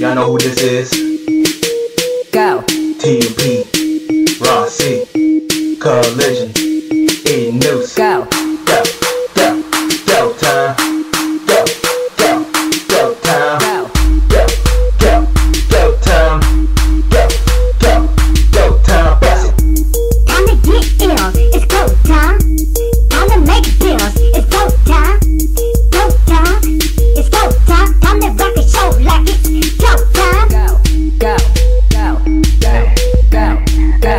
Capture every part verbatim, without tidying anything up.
Y'all know who this is. Go. T U P Rah C, Kollison, E Noose. Go. Go, go, go time. Go, go, go time. Go. Go, go, go time. Go, go, go time. Pass it. Time to get ill, it's go time. Time to make bills, it's go time. Go time, it's go time. Time to rock a show like it's go time. Go, go, go, go, go, go,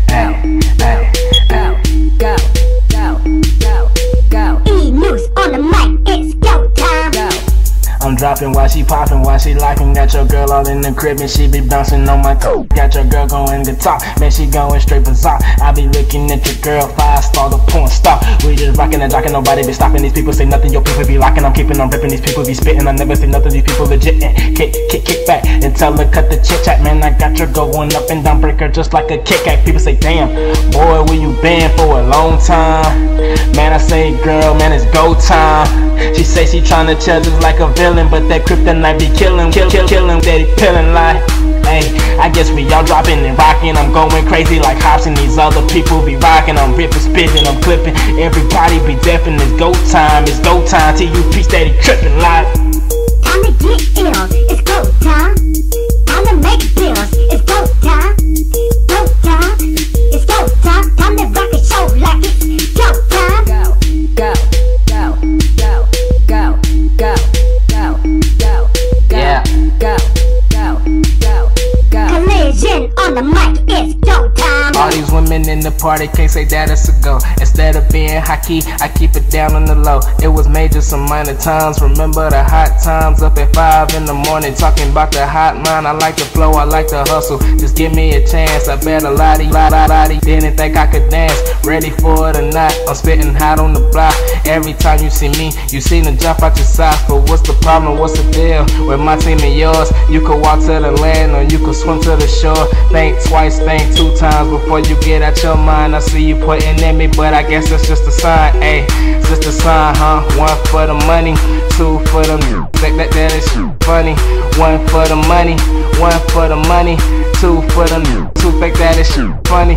go, go, go, go, go, go. E Noose on the mic, it's go time. Go. I'm dropping while she popping, while she locking. Got your girl all in the crib and she be bouncing on my toe. Got your girl going guitar, man, she going straight bizarre. I be looking at your girl, five star, the porn star. We just rocking and jocking, nobody be stopping. These people say nothing, your people be locking. I'm keeping on ripping, these people be spitting. I never say nothing, these people legit. And kick, kick, kick back and tell her cut the chit chat. Man, I got your girl going up and down, break her just like a Kit Kat. People say, damn, boy, where you been for a long time? Man, I say, girl, man, it's go time. She say she tryna chill just like a villain, but that kryptonite be killing, kill, kill, killing, steady pillin' like. Hey, I guess we all dropping and rocking. I'm going crazy like hops and these other people be rocking. I'm ripping, spitting, I'm clipping. Everybody be deafin'. It's go time, it's go time. T U P steady tripping like. Time to get ill, it's go time. Time to make bills, it's go time. Go time, it's go time. Time to rock a show like it's go time. Go, go, go, go, go, go, go, go, Yeah. go, go, go, go. Kollison on the mic, it's go time. All these women in the party can't say that it's a go. Instead of being high key, I keep it down on the low. It was major some minor times. Remember the hot times up at five in the morning, talking about the hot mind. I like the flow, I like the hustle. Just give me a chance. I bet a lottie, lot, lot, lottie. Didn't think I could dance. Ready for it or not? I'm spitting hot on the block. Every time you see me, you seem to jump out your socks. But what's the problem? What's the deal with my team and yours? You could walk to the land or you could swim to the shore. Think twice, think two times before you get out your mind. I see you putting in me, but I guess that's just a sign. Ayy, it's just a sign, huh? One for the money, two for the that, that, that is funny. One for the money, one for the money, two for the two think that is funny.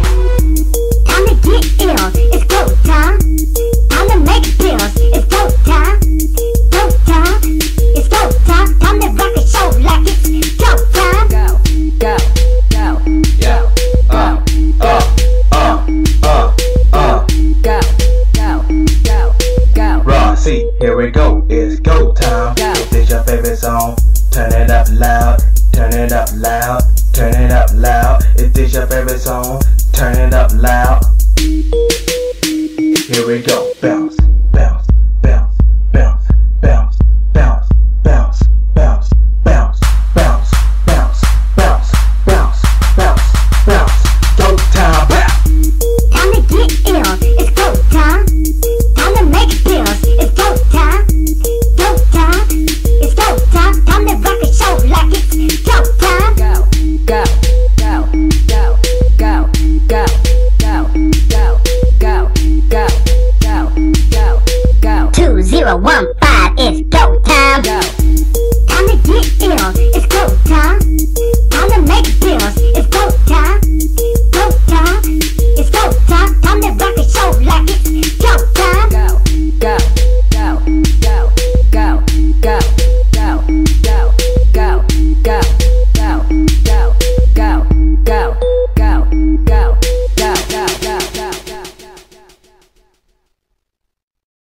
Time to get ill, it's go time. Time to make bills, it's go time. Go time, it's go time. Time to rock a show like it's go time. Go, go, go, Yeah. Uh, uh, uh, uh, uh. go, go, go, go. Rah C, here we go. It's go time. Go. If this your favorite song, turn it up loud. Turn it up loud. Turn it up loud. If this your favorite song, turn it up loud. Here we go. Bounce.